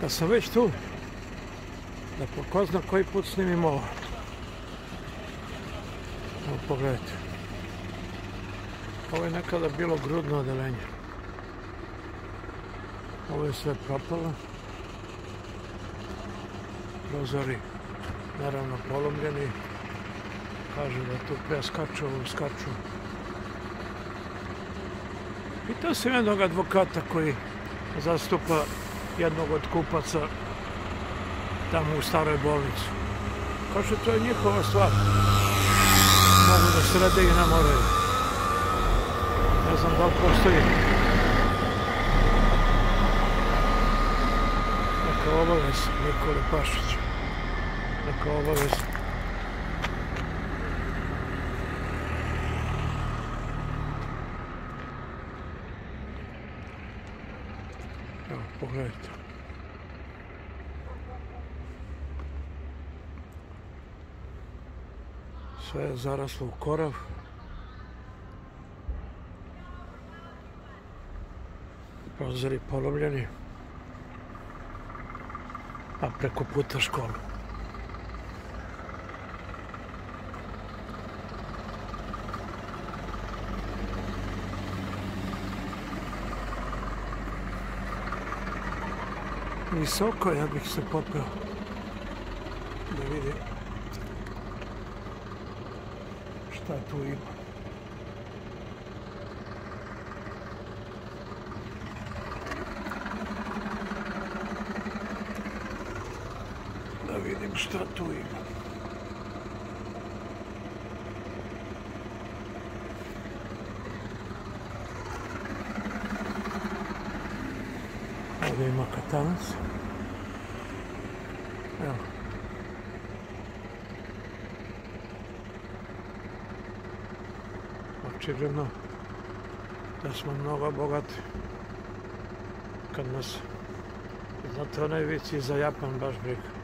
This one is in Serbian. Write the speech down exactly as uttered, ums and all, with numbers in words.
Kad sam već tu, da po ko zna koji put snimim ovo. Evo pogledajte. Ovo je nekada bilo grudno odeljenje. Ovo je sve propalo. Prozori naravno polomljeni. Kažu da tu preskaču, skaču. Pitao sam jednog advokata koji zastupa jednog od kupaca tamo u staroj bolnici. Kaže, to je njihova stvar. Mogu da srede i ne moraju. Ne znam da li postoji neka obavez Nikole Pašića. Neka obavez. Evo, pogledajte. Sve je zaraslo u korav. Prozori polomljeni. A preko puta školu. Visoko ja bih se popeo da vidim šta tu ima. Da vidim šta tu ima. Ovdje ima katanac. Evo. Očigledno da smo mnogo bogati. Kad nas, znate onaj vic i za Japan baš briga.